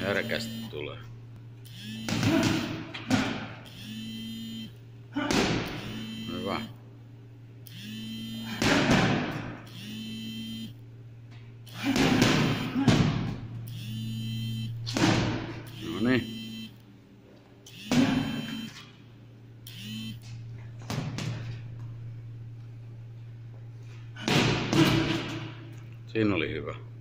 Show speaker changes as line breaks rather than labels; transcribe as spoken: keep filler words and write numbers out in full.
Herkästi tulee. Hyvä. No niin. Siinä oli hyvä.